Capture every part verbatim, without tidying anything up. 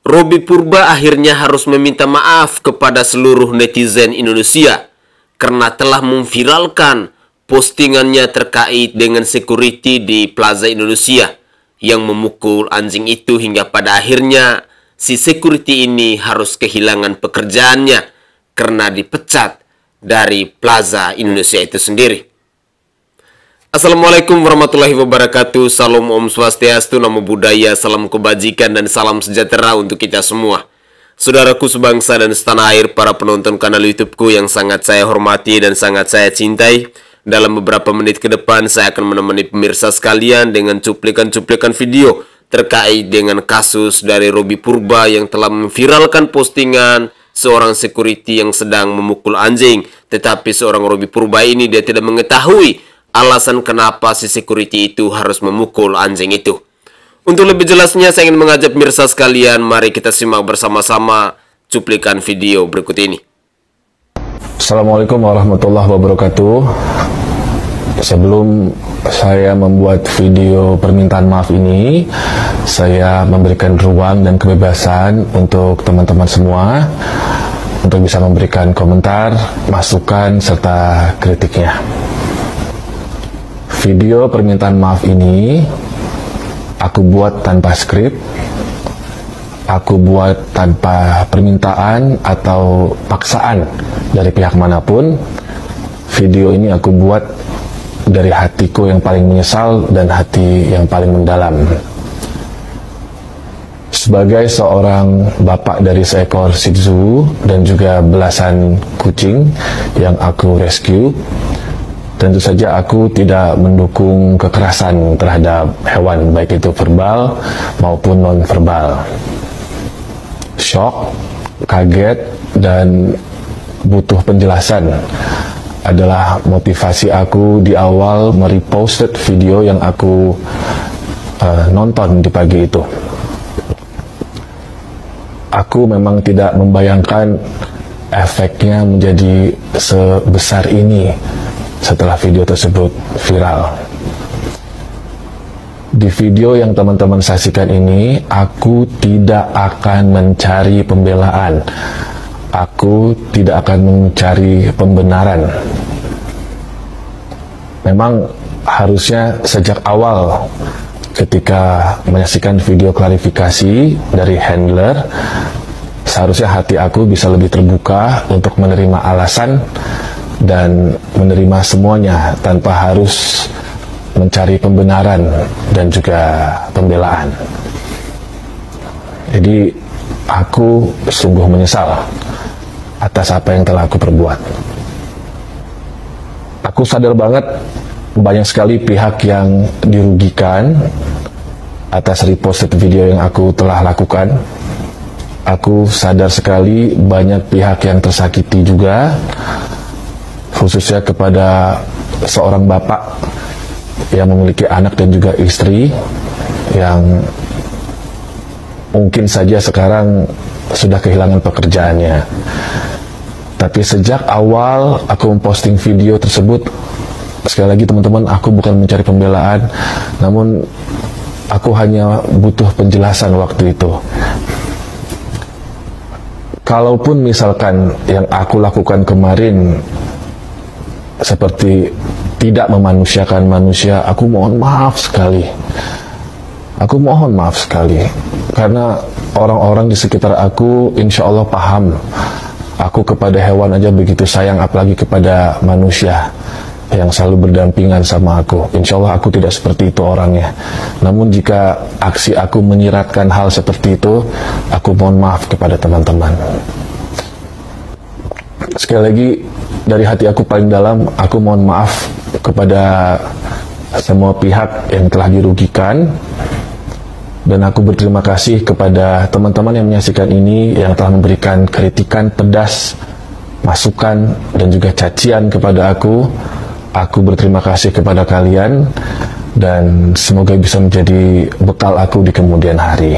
Robby Purba akhirnya harus meminta maaf kepada seluruh netizen Indonesia karena telah memviralkan postingannya terkait dengan security di Plaza Indonesia yang memukul anjing itu, hingga pada akhirnya si security ini harus kehilangan pekerjaannya karena dipecat dari Plaza Indonesia itu sendiri. Assalamualaikum warahmatullahi wabarakatuh. Salam Om Swastiastu, Namo Buddhaya, salam kebajikan dan salam sejahtera untuk kita semua. Saudaraku sebangsa dan setanah air, para penonton kanal YouTubeku yang sangat saya hormati dan sangat saya cintai. Dalam beberapa menit ke depan saya akan menemani pemirsa sekalian dengan cuplikan-cuplikan video terkait dengan kasus dari Robby Purba yang telah memviralkan postingan seorang security yang sedang memukul anjing. Tetapi seorang Robby Purba ini dia tidak mengetahui alasan kenapa si security itu harus memukul anjing itu. Untuk lebih jelasnya saya ingin mengajak pemirsa sekalian, mari kita simak bersama-sama cuplikan video berikut ini. Assalamualaikum warahmatullahi wabarakatuh. Sebelum saya membuat video permintaan maaf ini, saya memberikan ruang dan kebebasan untuk teman-teman semua untuk bisa memberikan komentar, masukan, serta kritiknya. Video permintaan maaf ini aku buat tanpa skrip, aku buat tanpa permintaan atau paksaan dari pihak manapun. Video ini aku buat dari hatiku yang paling menyesal dan hati yang paling mendalam. Sebagai seorang bapak dari seekor Shih Tzu dan juga belasan kucing yang aku rescue, tentu saja aku tidak mendukung kekerasan terhadap hewan, baik itu verbal maupun non-verbal. Shock, kaget, dan butuh penjelasan adalah motivasi aku di awal mereposted video yang aku uh, nonton di pagi itu. Aku memang tidak membayangkan efeknya menjadi sebesar ini setelah video tersebut viral. Di video yang teman-teman saksikan ini, aku tidak akan mencari pembelaan. Aku tidak akan mencari pembenaran. Memang harusnya sejak awal ketika menyaksikan video klarifikasi dari handler, seharusnya hati aku bisa lebih terbuka untuk menerima alasan dan menerima semuanya tanpa harus mencari pembenaran dan juga pembelaan. Jadi aku sungguh menyesal atas apa yang telah aku perbuat. Aku sadar banget banyak sekali pihak yang dirugikan atas reposted video yang aku telah lakukan. Aku sadar sekali banyak pihak yang tersakiti juga, khususnya kepada seorang bapak yang memiliki anak dan juga istri yang mungkin saja sekarang sudah kehilangan pekerjaannya. Tapi sejak awal aku memposting video tersebut, sekali lagi teman-teman, aku bukan mencari pembelaan, namun aku hanya butuh penjelasan waktu itu. Kalaupun misalkan yang aku lakukan kemarin seperti tidak memanusiakan manusia, aku mohon maaf sekali. Aku mohon maaf sekali, karena orang-orang di sekitar aku insya Allah paham aku kepada hewan aja begitu sayang, apalagi kepada manusia yang selalu berdampingan sama aku. Insya Allah aku tidak seperti itu orangnya. Namun jika aksi aku menyiratkan hal seperti itu, aku mohon maaf kepada teman-teman. Sekali lagi, dari hati aku paling dalam, aku mohon maaf kepada semua pihak yang telah dirugikan. Dan aku berterima kasih kepada teman-teman yang menyaksikan ini, yang telah memberikan kritikan pedas, masukan, dan juga cacian kepada aku. Aku berterima kasih kepada kalian, dan semoga bisa menjadi bekal aku di kemudian hari.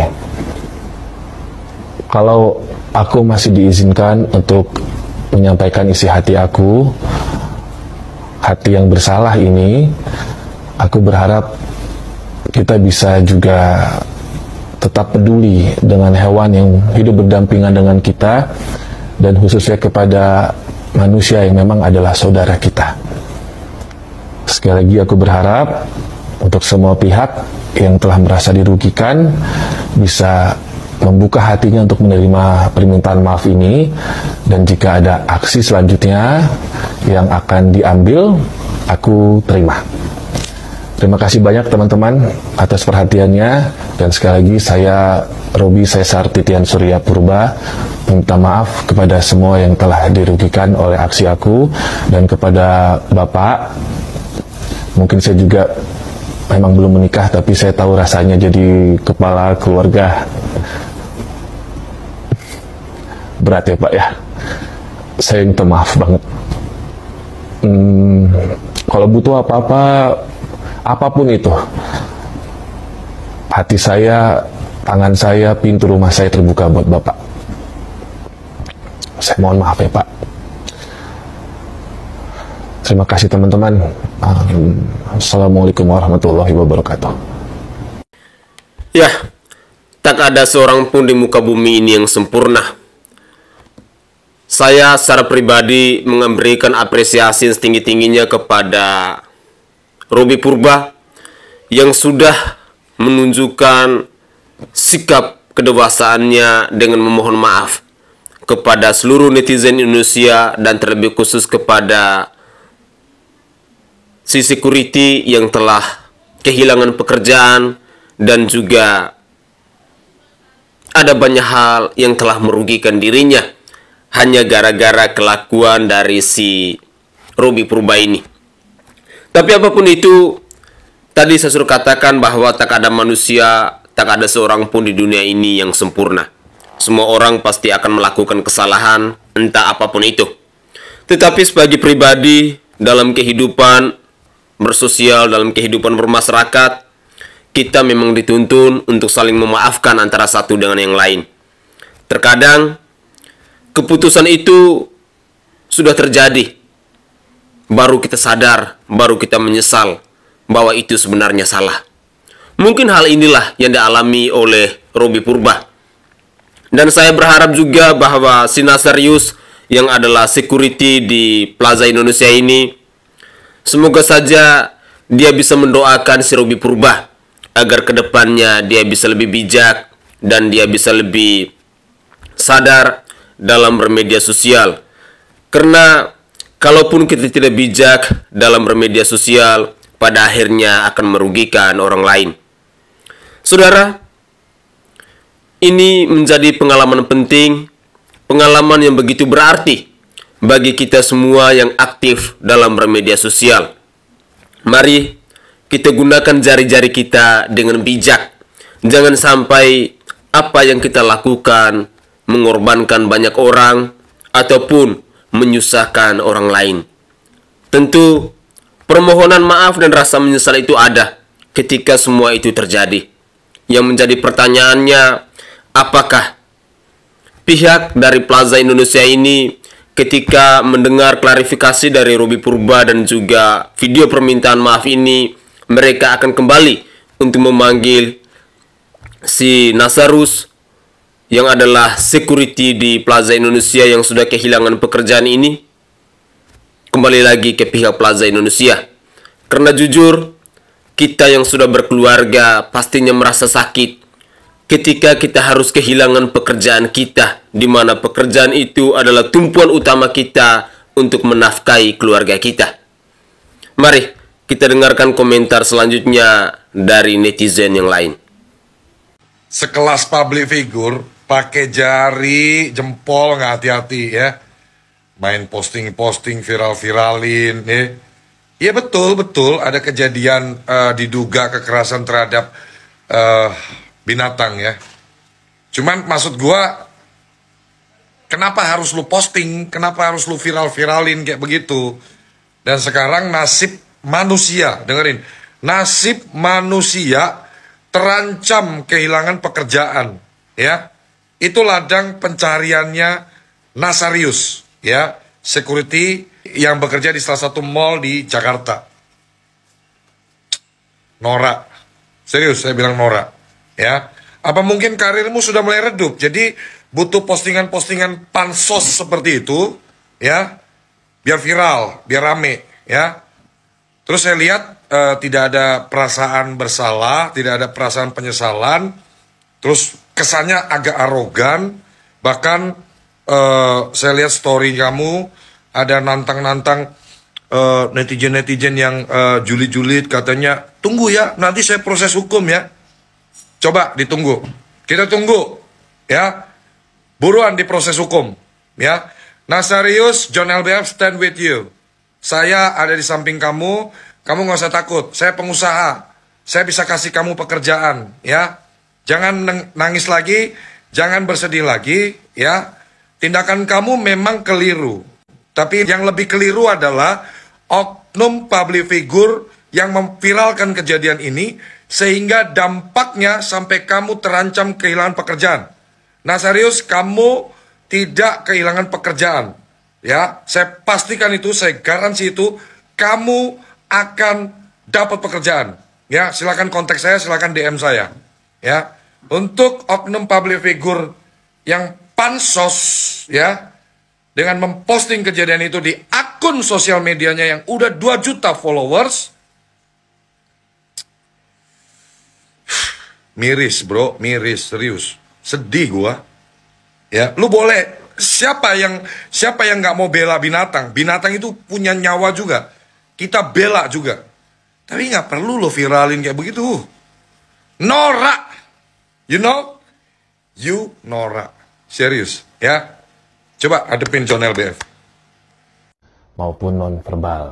Kalau aku masih diizinkan untuk menyampaikan isi hati aku, hati yang bersalah ini, aku berharap kita bisa juga tetap peduli dengan hewan yang hidup berdampingan dengan kita, dan khususnya kepada manusia yang memang adalah saudara kita. Sekali lagi aku berharap untuk semua pihak yang telah merasa dirugikan bisa membuka hatinya untuk menerima permintaan maaf ini, dan jika ada aksi selanjutnya yang akan diambil, aku terima. Terima kasih banyak teman-teman atas perhatiannya, dan sekali lagi saya Robi Caesar Titian Surya Purba minta maaf kepada semua yang telah dirugikan oleh aksi aku, dan kepada Bapak, mungkin saya juga memang belum menikah, tapi saya tahu rasanya jadi kepala keluarga. Berat ya Pak ya. Saya minta maaf banget. Hmm, kalau butuh apa-apa, apapun itu, hati saya, tangan saya, pintu rumah saya terbuka buat Bapak. Saya mohon maaf ya Pak. Terima kasih teman-teman. Um, Assalamualaikum warahmatullahi wabarakatuh. Ya, tak ada seorang pun di muka bumi ini yang sempurna. Saya secara pribadi memberikan apresiasi setinggi-tingginya kepada Robi Purba yang sudah menunjukkan sikap kedewasaannya dengan memohon maaf kepada seluruh netizen Indonesia, dan terlebih khusus kepada si security yang telah kehilangan pekerjaan, dan juga ada banyak hal yang telah merugikan dirinya hanya gara-gara kelakuan dari si Robi Purba ini. Tapi apapun itu, tadi saya sudah katakan bahwa tak ada manusia, tak ada seorang pun di dunia ini yang sempurna. Semua orang pasti akan melakukan kesalahan, entah apapun itu. Tetapi sebagai pribadi, dalam kehidupan bersosial, dalam kehidupan bermasyarakat, kita memang dituntun untuk saling memaafkan antara satu dengan yang lain. Terkadang keputusan itu sudah terjadi, baru kita sadar, baru kita menyesal bahwa itu sebenarnya salah. Mungkin hal inilah yang dialami oleh Robi Purba. Dan saya berharap juga bahwa si Nasarius yang adalah security di Plaza Indonesia ini, semoga saja dia bisa mendoakan si Robi Purba agar kedepannya dia bisa lebih bijak dan dia bisa lebih sadar dalam bermedia sosial. Karena kalaupun kita tidak bijak dalam bermedia sosial, pada akhirnya akan merugikan orang lain. Saudara, ini menjadi pengalaman penting, pengalaman yang begitu berarti bagi kita semua yang aktif dalam bermedia sosial. Mari kita gunakan jari-jari kita dengan bijak. Jangan sampai apa yang kita lakukan mengorbankan banyak orang ataupun menyusahkan orang lain. Tentu permohonan maaf dan rasa menyesal itu ada ketika semua itu terjadi. Yang menjadi pertanyaannya, apakah pihak dari Plaza Indonesia ini ketika mendengar klarifikasi dari Robi Purba dan juga video permintaan maaf ini, mereka akan kembali untuk memanggil si Nasarus yang adalah security di Plaza Indonesia yang sudah kehilangan pekerjaan ini kembali lagi ke pihak Plaza Indonesia. Karena jujur, kita yang sudah berkeluarga pastinya merasa sakit ketika kita harus kehilangan pekerjaan kita, di mana pekerjaan itu adalah tumpuan utama kita untuk menafkahi keluarga kita. Mari kita dengarkan komentar selanjutnya dari netizen yang lain. Sekelas public figure, pakai jari, jempol, nggak hati-hati ya. Main posting-posting, viral-viralin ya. Ya betul, betul ada kejadian uh, diduga kekerasan terhadap uh, binatang ya. Cuman maksud gua, kenapa harus lu posting, kenapa harus lu viral-viralin kayak begitu. Dan sekarang nasib manusia, dengerin, nasib manusia terancam kehilangan pekerjaan ya. Itu ladang pencariannya Nasarius ya, security yang bekerja di salah satu mall di Jakarta. Norak, serius saya bilang norak ya. Apa mungkin karirmu sudah mulai redup? Jadi butuh postingan-postingan pansos seperti itu, ya, biar viral, biar rame, ya. Terus saya lihat uh, tidak ada perasaan bersalah, tidak ada perasaan penyesalan. Terus kesannya agak arogan. Bahkan uh, saya lihat story kamu ada nantang-nantang uh, netizen-netizen yang uh, julid-julid, katanya tunggu ya, nanti saya proses hukum ya. Coba ditunggu, kita tunggu, ya, buruan diproses hukum, ya. Nasarius, John L B F stand with you. Saya ada di samping kamu, kamu nggak usah takut. Saya pengusaha, saya bisa kasih kamu pekerjaan, ya. Jangan nangis lagi, jangan bersedih lagi, ya. Tindakan kamu memang keliru, tapi yang lebih keliru adalah oknum public figure yang memviralkan kejadian ini, sehingga dampaknya sampai kamu terancam kehilangan pekerjaan. Nah serius, kamu tidak kehilangan pekerjaan. Ya, saya pastikan itu, saya garansi itu, kamu akan dapat pekerjaan. Ya, silakan kontak saya, silakan D M saya. Ya, untuk oknum public figure yang pansos, ya, dengan memposting kejadian itu di akun sosial medianya yang udah dua juta followers, miris bro, miris, serius. Sedih gua. Ya, lu boleh, siapa yang siapa yang nggak mau bela binatang? Binatang itu punya nyawa juga. Kita bela juga. Tapi nggak perlu lo viralin kayak begitu. Norak. You know? You norak. Serius, ya. Coba hadepin John L B F. Maupun non-verbal.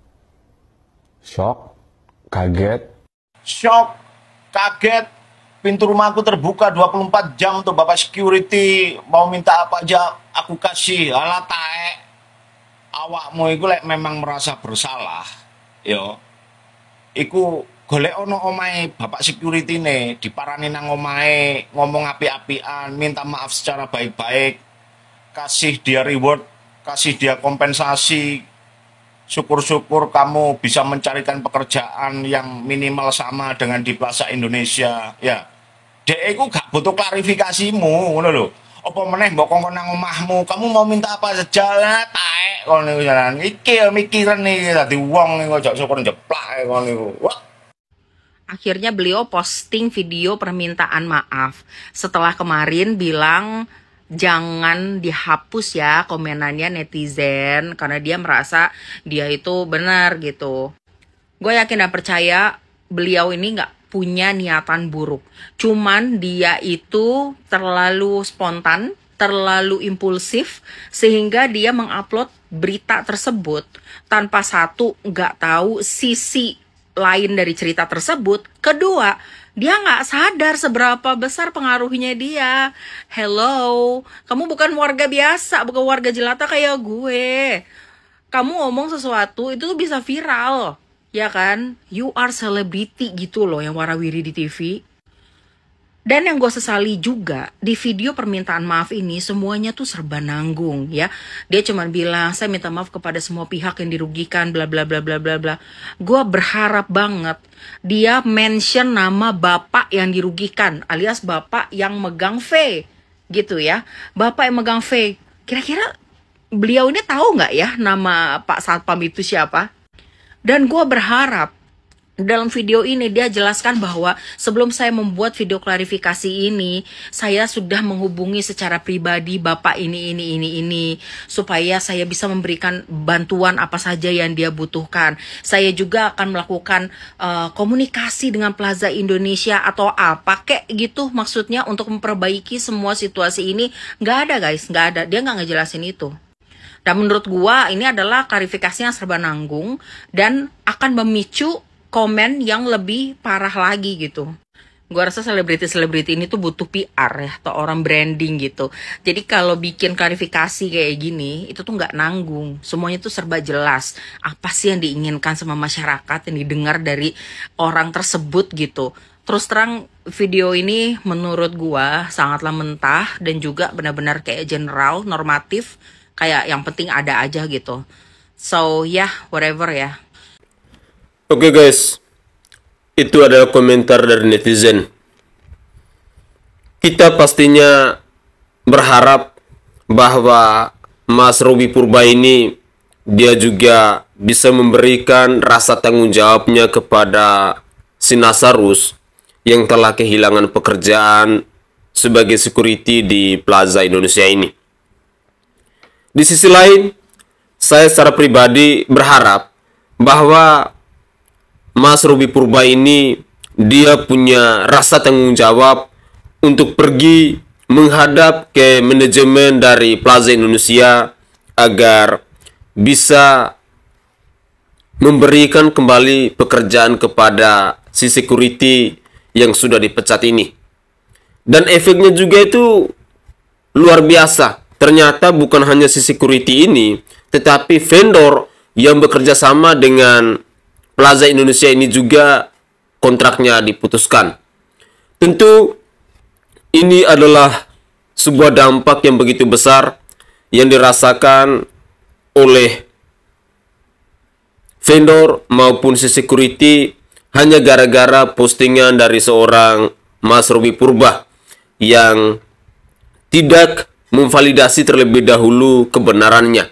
Shock, kaget. Shock, kaget. Pintu rumahku terbuka dua puluh empat jam untuk Bapak security. Mau minta apa aja aku kasih. Alah tae. Awakmu iku lek memang merasa bersalah, yo. Iku golek ono omahe Bapak security ne, diparani nang omahe, ngomong api-apian, minta maaf secara baik-baik. Kasih dia reward, kasih dia kompensasi. Syukur-syukur kamu bisa mencarikan pekerjaan yang minimal sama dengan di Plaza Indonesia, ya. Dek iku gak butuh klarifikasimu, ngono lho. Apa meneh mbok kongkon nang omahmu, kamu mau minta apa saja, taek kono niku jalan. Iki mikiran nih dadi wong niku aja syukur jeplak kono niku. Wah. Akhirnya beliau posting video permintaan maaf setelah kemarin bilang jangan dihapus ya komenannya netizen karena dia merasa dia itu benar gitu. Gue yakin dan percaya beliau ini nggak punya niatan buruk. Cuman dia itu terlalu spontan, terlalu impulsif sehingga dia mengupload berita tersebut tanpa satu nggak tahu sisi lain dari cerita tersebut. Kedua, dia nggak sadar seberapa besar pengaruhnya dia. Hello, kamu bukan warga biasa, bukan warga jelata kayak gue. Kamu ngomong sesuatu itu tuh bisa viral, ya kan? You are celebrity gitu loh yang warawiri di T V. Dan yang gue sesali juga, di video permintaan maaf ini semuanya tuh serba nanggung ya. Dia cuma bilang, saya minta maaf kepada semua pihak yang dirugikan, bla bla bla bla bla bla. Gue berharap banget dia mention nama bapak yang dirugikan, alias bapak yang megang V, gitu ya. Bapak yang megang V, kira-kira beliau ini tahu nggak ya nama Pak Satpam itu siapa? Dan gue berharap dalam video ini dia jelaskan bahwa sebelum saya membuat video klarifikasi ini, saya sudah menghubungi secara pribadi bapak ini, ini, ini, ini, supaya saya bisa memberikan bantuan apa saja yang dia butuhkan. Saya juga akan melakukan uh, komunikasi dengan Plaza Indonesia atau apa, kayak gitu maksudnya untuk memperbaiki semua situasi ini. Nggak ada guys, nggak ada. Dia nggak ngejelasin itu. Dan menurut gua ini adalah klarifikasi yang serba nanggung dan akan memicu komen yang lebih parah lagi gitu. Gue rasa selebriti-selebriti ini tuh butuh P R ya, atau orang branding gitu. Jadi kalau bikin klarifikasi kayak gini, itu tuh nggak nanggung. Semuanya tuh serba jelas. Apa sih yang diinginkan sama masyarakat, yang didengar dari orang tersebut gitu. Terus terang video ini menurut gue sangatlah mentah dan juga benar-benar kayak general, normatif. Kayak yang penting ada aja gitu. So ya, yeah, whatever ya. Oke guys, itu adalah komentar dari netizen. kita pastinya berharap bahwa Mas Robby Purba ini dia juga bisa memberikan rasa tanggung jawabnya kepada si Nasarus yang telah kehilangan pekerjaan sebagai security di Plaza Indonesia ini. Di sisi lain, saya secara pribadi berharap bahwa Mas Robby Purba ini dia punya rasa tanggung jawab untuk pergi menghadap ke manajemen dari Plaza Indonesia agar bisa memberikan kembali pekerjaan kepada si security yang sudah dipecat ini. Dan efeknya juga itu luar biasa. Ternyata bukan hanya si security ini, tetapi vendor yang bekerja sama dengan Plaza Indonesia ini juga kontraknya diputuskan. Tentu ini adalah sebuah dampak yang begitu besar yang dirasakan oleh vendor maupun si security hanya gara-gara postingan dari seorang Mas Robby Purba yang tidak memvalidasi terlebih dahulu kebenarannya.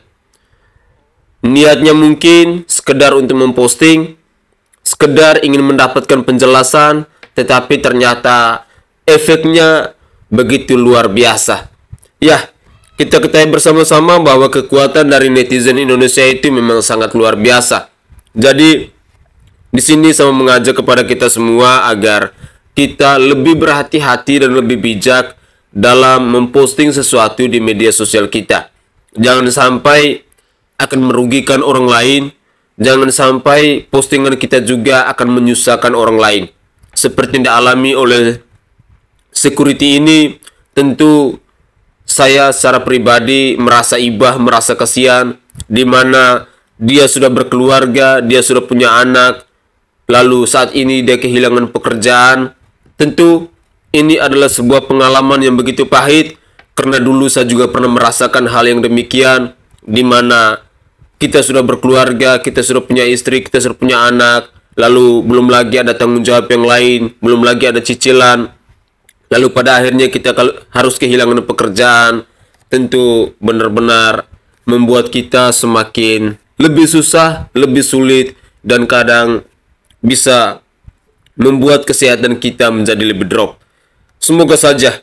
Niatnya mungkin sekedar untuk memposting, sekedar ingin mendapatkan penjelasan, tetapi ternyata efeknya begitu luar biasa. Ya, kita ketahui bersama-sama bahwa kekuatan dari netizen Indonesia itu memang sangat luar biasa. Jadi, di sini saya mengajak kepada kita semua agar kita lebih berhati-hati dan lebih bijak dalam memposting sesuatu di media sosial kita. Jangan sampai akan merugikan orang lain. Jangan sampai postingan kita juga akan menyusahkan orang lain. Seperti yang dialami oleh security ini, tentu saya secara pribadi merasa ibah, merasa kasihan, di mana dia sudah berkeluarga, dia sudah punya anak, lalu saat ini dia kehilangan pekerjaan. Tentu ini adalah sebuah pengalaman yang begitu pahit, karena dulu saya juga pernah merasakan hal yang demikian, di mana kita sudah berkeluarga, kita sudah punya istri, kita sudah punya anak, lalu belum lagi ada tanggung jawab yang lain, belum lagi ada cicilan, lalu pada akhirnya kita harus kehilangan pekerjaan. Tentu benar-benar membuat kita semakin lebih susah, lebih sulit, dan kadang bisa membuat kesehatan kita menjadi lebih drop. Semoga saja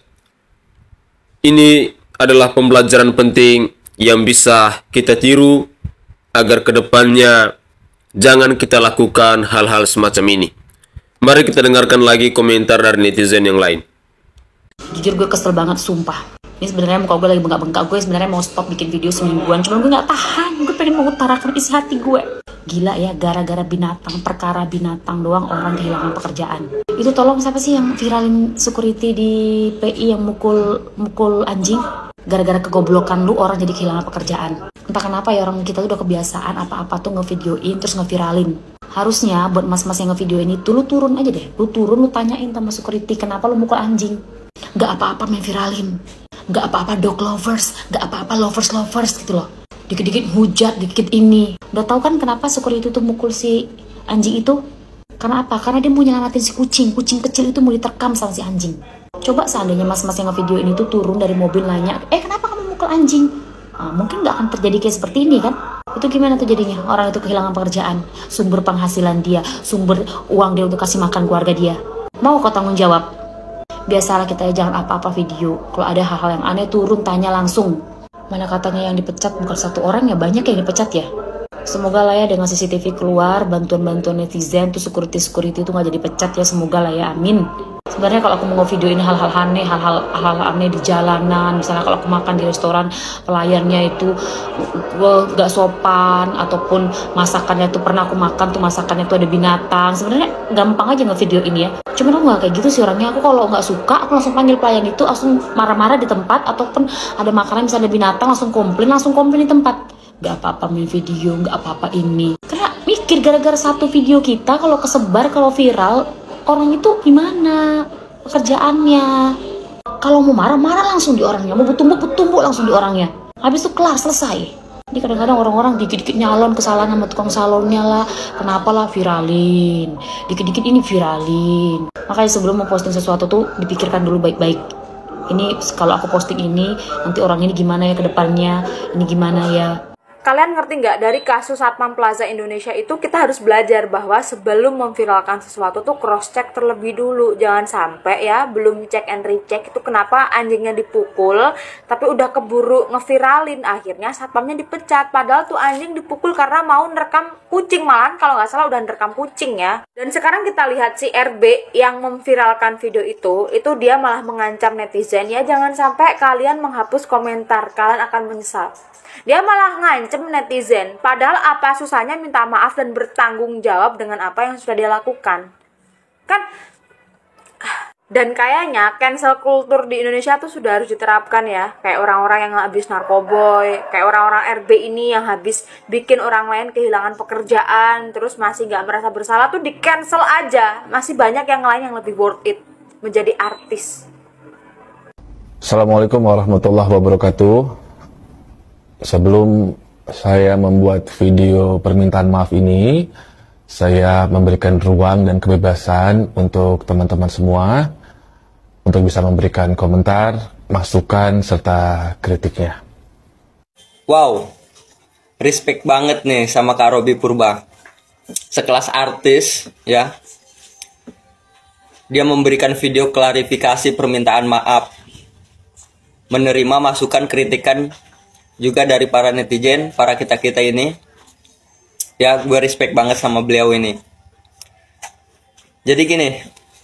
ini adalah pembelajaran penting yang bisa kita tiru agar kedepannya jangan kita lakukan hal-hal semacam ini. Mari kita dengarkan lagi komentar dari netizen yang lain. Jujur gue kesel banget, sumpah. Ini sebenarnya muka gue lagi bengkak-bengkak. Gue sebenarnya mau stop bikin video semingguan, cuman gue nggak tahan. Gue pengen mengutarakan isi hati gue. Gila ya, gara-gara binatang, perkara binatang doang orang kehilangan pekerjaan. Itu tolong siapa sih yang viralin security di P I yang mukul mukul anjing? Gara-gara kegoblokan lu orang jadi kehilangan pekerjaan. Entah kenapa ya orang kita tuh udah kebiasaan apa-apa tuh ngevideoin terus ngeviralin. Harusnya buat mas-mas yang ngevideoin itu lu turun aja deh. Lu turun, lu tanyain sama security kenapa lu mukul anjing. Gak apa-apa main viralin, gak apa-apa dog lovers, gak apa-apa lovers-lovers gitu loh. Dikit-dikit hujat, dikit ini. Udah tahu kan kenapa security itu mukul si anjing itu? Karena apa? Karena dia mau nyelamatin si kucing. Kucing kecil itu mau diterkam sama si anjing. Coba seandainya mas-mas yang ngevideo ini tuh turun dari mobil nanya, eh kenapa kamu mukul anjing? Nah, mungkin gak akan terjadi kayak seperti ini kan? Itu gimana tuh jadinya? Orang itu kehilangan pekerjaan, sumber penghasilan dia, sumber uang dia untuk kasih makan keluarga dia. Mau kau tanggung jawab? Biasalah kita ya, jangan apa-apa video. Kalau ada hal-hal yang aneh turun tanya langsung. Mana katanya yang dipecat bukan satu orang ya, banyak yang dipecat ya. Semoga lah ya dengan C C T V keluar, bantuan-bantuan netizen tuh security-security itu gak jadi pecat ya, semoga lah ya, amin. Sebenarnya kalau aku mau videoin hal-hal aneh, hal-hal hal aneh di jalanan, misalnya kalau aku makan di restoran, pelayannya itu gak sopan, ataupun masakannya tuh pernah aku makan tuh masakannya tuh ada binatang, sebenarnya gampang aja ngevideo ini ya. Cuman aku gak kayak gitu sih orangnya. Aku kalau nggak suka, aku langsung panggil pelayan itu, langsung marah-marah di tempat, ataupun ada makanan misalnya ada binatang, langsung komplain, langsung komplain di tempat. Gak apa-apa main video, gak apa-apa ini. Karena mikir gara-gara satu video kita kalau kesebar, kalau viral, orang itu gimana pekerjaannya. Kalau mau marah-marah langsung di orangnya, mau bertumbuk-bertumbuk langsung di orangnya. Habis itu kelar, selesai. Jadi kadang-kadang orang-orang dikit-dikit nyalon kesalahan sama tukang salonnya lah. Kenapa lah viralin, dikit-dikit ini viralin. Makanya sebelum memposting sesuatu tuh dipikirkan dulu baik-baik. ini kalau aku posting ini nanti orang ini gimana ya ke depannya, ini gimana ya. Kalian ngerti nggak, dari kasus Satpam Plaza Indonesia itu kita harus belajar bahwa sebelum memviralkan sesuatu tuh cross check terlebih dulu. Jangan sampai ya belum cek and recheck itu kenapa anjingnya dipukul tapi udah keburu ngeviralin, akhirnya satpamnya dipecat. Padahal tuh anjing dipukul karena mau nerekam kucing, malahan kalau nggak salah udah nerekam kucing ya. Dan sekarang kita lihat si R B yang memviralkan video itu, itu dia malah mengancam netizen ya, jangan sampai kalian menghapus komentar, kalian akan menyesal. Dia malah ngancem netizen, padahal apa susahnya minta maaf dan bertanggung jawab dengan apa yang sudah dia lakukan. Kan, dan kayaknya cancel culture di Indonesia tuh sudah harus diterapkan ya. Kayak orang-orang yang habis narkoboy, kayak orang-orang R B ini yang habis bikin orang lain kehilangan pekerjaan, terus masih gak merasa bersalah tuh di cancel aja. Masih banyak yang lain yang lebih worth it menjadi artis. Assalamualaikum warahmatullahi wabarakatuh. Sebelum saya membuat video permintaan maaf ini, saya memberikan ruang dan kebebasan untuk teman-teman semua untuk bisa memberikan komentar, masukan, serta kritiknya. Wow, respect banget nih sama Kak Robby Purba. Sekelas artis, ya. Dia memberikan video klarifikasi permintaan maaf, menerima masukan kritikan juga dari para netizen, para kita-kita ini. Ya, gue respect banget sama beliau ini. Jadi gini,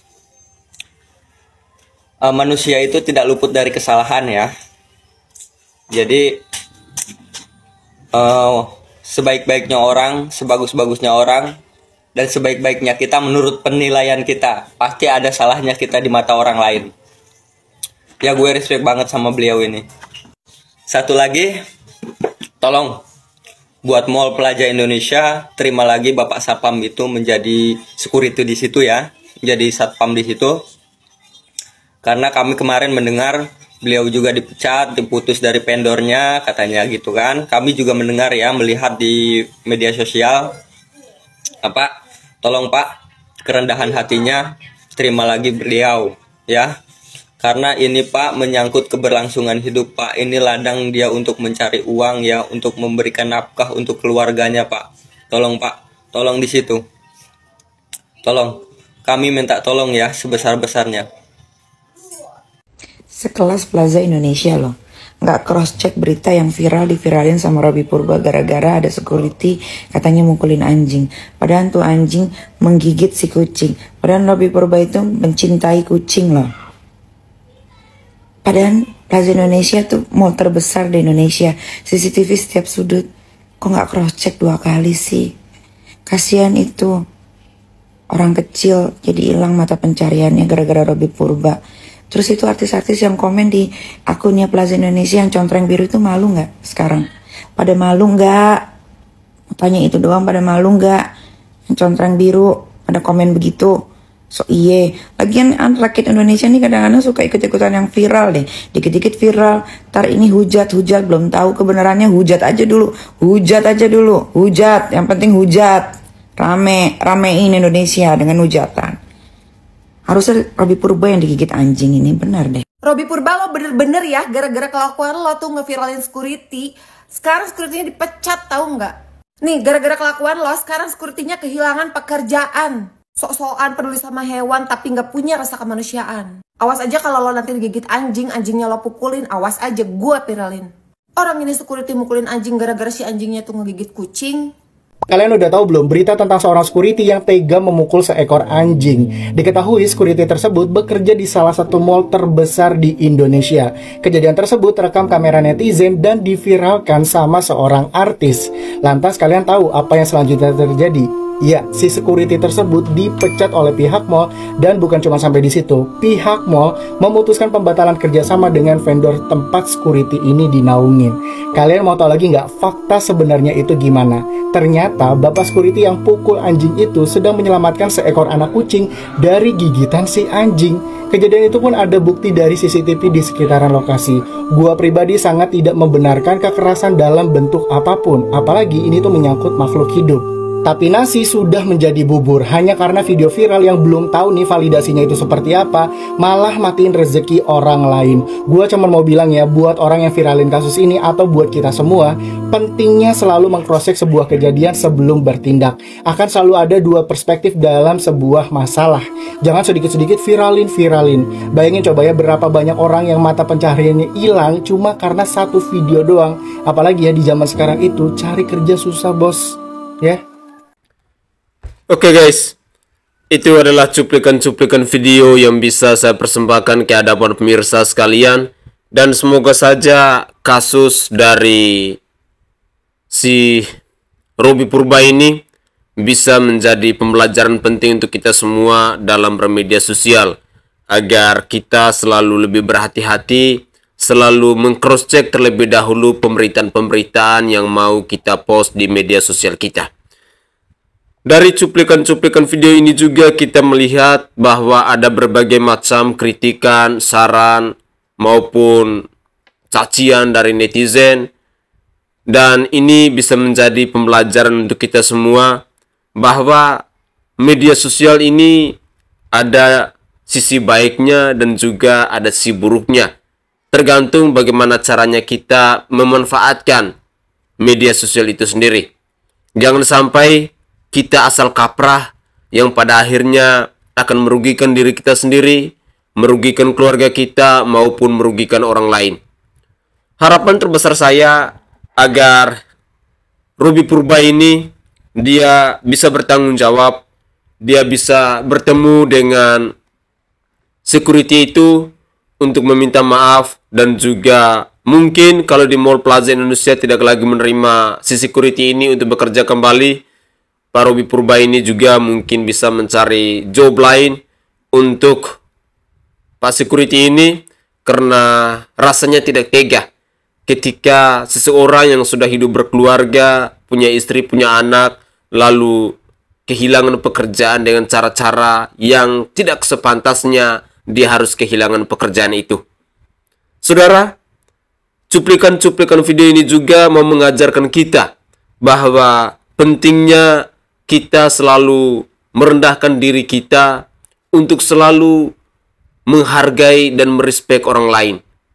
uh, manusia itu tidak luput dari kesalahan ya. Jadi uh, sebaik-baiknya orang, sebagus-bagusnya orang, dan sebaik-baiknya kita menurut penilaian kita, pasti ada salahnya kita di mata orang lain. Ya, gue respect banget sama beliau ini. Satu lagi, tolong buat Mall Plaza Indonesia, terima lagi Bapak Satpam itu menjadi security di situ ya, jadi satpam di situ. Karena kami kemarin mendengar beliau juga dipecat, diputus dari vendornya, katanya gitu kan. Kami juga mendengar ya, melihat di media sosial. Apa? Tolong Pak, kerendahan hatinya terima lagi beliau ya. Karena ini Pak menyangkut keberlangsungan hidup Pak. Ini ladang dia untuk mencari uang ya, untuk memberikan nafkah untuk keluarganya Pak. Tolong Pak, tolong di situ. Tolong, kami minta tolong ya sebesar-besarnya. Sekelas Plaza Indonesia loh, nggak cross check berita yang viral diviralin sama Robby Purba gara-gara ada security katanya mukulin anjing. Padahal tuh anjing menggigit si kucing. Padahal Robby Purba itu mencintai kucing loh. Padahal Plaza Indonesia tuh mall terbesar di Indonesia, C C T V setiap sudut. Kok nggak cross check dua kali sih? Kasihan itu orang kecil jadi hilang mata pencariannya gara-gara Robby Purba. Terus itu artis-artis yang komen di akunnya Plaza Indonesia yang contreng biru itu malu nggak sekarang? Pada malu nggak? Tanya itu doang, pada malu nggak? Yang contreng biru pada komen begitu. So iye, lagian rakyat Indonesia nih kadang-kadang suka ikut-ikutan yang viral deh. Dikit-dikit viral, tar ini hujat-hujat, belum tahu kebenarannya, hujat aja dulu. Hujat aja dulu, hujat, yang penting hujat. Rame, ramein Indonesia dengan hujatan. Harusnya Robby Purba yang digigit anjing ini, benar deh. Robby Purba lo bener-bener ya, gara-gara kelakuan lo tuh ngeviralin security. Sekarang security-nya dipecat, tahu nggak? Nih, gara-gara kelakuan lo, sekarang security-nya kehilangan pekerjaan. Sok-sokan peduli sama hewan tapi nggak punya rasa kemanusiaan. Awas aja kalau lo nanti digigit anjing, anjingnya lo pukulin, awas aja gue viralin. Orang ini security mukulin anjing gara-gara si anjingnya tuh ngegigit kucing. Kalian udah tahu belum berita tentang seorang security yang tega memukul seekor anjing? Diketahui security tersebut bekerja di salah satu mall terbesar di Indonesia. Kejadian tersebut terekam kamera netizen dan diviralkan sama seorang artis. Lantas kalian tahu apa yang selanjutnya terjadi? Ya, si security tersebut dipecat oleh pihak mall dan bukan cuma sampai di situ. Pihak mall memutuskan pembatalan kerjasama dengan vendor tempat security ini dinaungin. Kalian mau tahu lagi nggak fakta sebenarnya itu gimana? Ternyata bapak security yang pukul anjing itu sedang menyelamatkan seekor anak kucing dari gigitan si anjing. Kejadian itu pun ada bukti dari C C T V di sekitaran lokasi. Gua pribadi sangat tidak membenarkan kekerasan dalam bentuk apapun, apalagi ini tuh menyangkut makhluk hidup. Tapi nasi sudah menjadi bubur hanya karena video viral yang belum tahu nih validasinya itu seperti apa, malah matiin rezeki orang lain. Gua cuma mau bilang ya, buat orang yang viralin kasus ini atau buat kita semua, pentingnya selalu meng-cross-check sebuah kejadian sebelum bertindak. Akan selalu ada dua perspektif dalam sebuah masalah. Jangan sedikit-sedikit viralin-viralin. Bayangin coba ya, berapa banyak orang yang mata pencahariannya hilang cuma karena satu video doang. Apalagi ya di zaman sekarang itu cari kerja susah, bos. Ya. Oke guys, itu adalah cuplikan-cuplikan video yang bisa saya persembahkan ke hadapan pemirsa sekalian. Dan semoga saja kasus dari si Robby Purba ini bisa menjadi pembelajaran penting untuk kita semua dalam bermedia sosial. Agar kita selalu lebih berhati-hati, selalu meng-cross-check terlebih dahulu pemberitaan-pemberitaan yang mau kita post di media sosial kita. Dari cuplikan-cuplikan video ini juga kita melihat bahwa ada berbagai macam kritikan, saran, maupun cacian dari netizen. Dan ini bisa menjadi pembelajaran untuk kita semua bahwa media sosial ini ada sisi baiknya dan juga ada sisi buruknya. Tergantung bagaimana caranya kita memanfaatkan media sosial itu sendiri. Jangan sampai kita asal kaprah yang pada akhirnya akan merugikan diri kita sendiri, merugikan keluarga kita, maupun merugikan orang lain. Harapan terbesar saya agar Robby Purba ini dia bisa bertanggung jawab, dia bisa bertemu dengan security itu untuk meminta maaf, dan juga mungkin kalau di Mall Plaza Indonesia tidak lagi menerima si security ini untuk bekerja kembali, Pak Robby Purba ini juga mungkin bisa mencari job lain untuk Pak security ini, karena rasanya tidak tega ketika seseorang yang sudah hidup berkeluarga, punya istri, punya anak, lalu kehilangan pekerjaan dengan cara-cara yang tidak sepantasnya dia harus kehilangan pekerjaan itu. Saudara, cuplikan-cuplikan video ini juga mau mengajarkan kita bahwa pentingnya kita selalu merendahkan diri kita untuk selalu menghargai dan merespek orang lain.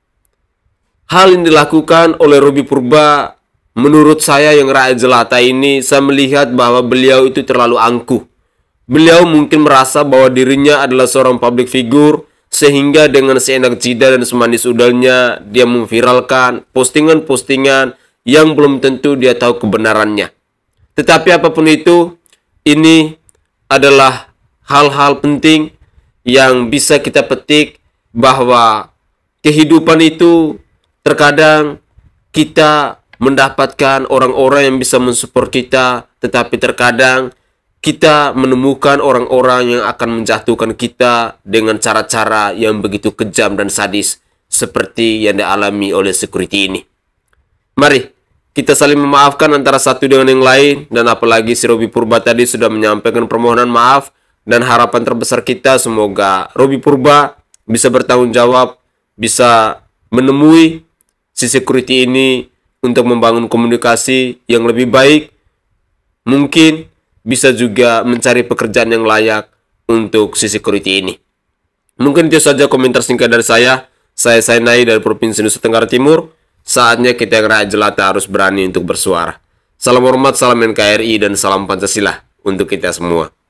Hal yang dilakukan oleh Robby Purba, menurut saya yang rakyat jelata ini, saya melihat bahwa beliau itu terlalu angkuh. Beliau mungkin merasa bahwa dirinya adalah seorang public figure, sehingga dengan seenak jidat dan semanis udalnya dia memviralkan postingan-postingan yang belum tentu dia tahu kebenarannya. Tetapi apapun itu, ini adalah hal-hal penting yang bisa kita petik, bahwa kehidupan itu terkadang kita mendapatkan orang-orang yang bisa mensupport kita, tetapi terkadang kita menemukan orang-orang yang akan menjatuhkan kita dengan cara-cara yang begitu kejam dan sadis seperti yang dialami oleh security ini. Mari kita saling memaafkan antara satu dengan yang lain, dan apalagi si Robby Purba tadi sudah menyampaikan permohonan maaf, dan harapan terbesar kita semoga Robby Purba bisa bertanggung jawab, bisa menemui si security ini untuk membangun komunikasi yang lebih baik, mungkin bisa juga mencari pekerjaan yang layak untuk si security ini. Mungkin itu saja komentar singkat dari saya. Saya Sainai dari Provinsi Nusa Tenggara Timur. Saatnya kita yang rakyat jelata harus berani untuk bersuara. Salam hormat, salam N K R I, dan salam Pancasila untuk kita semua.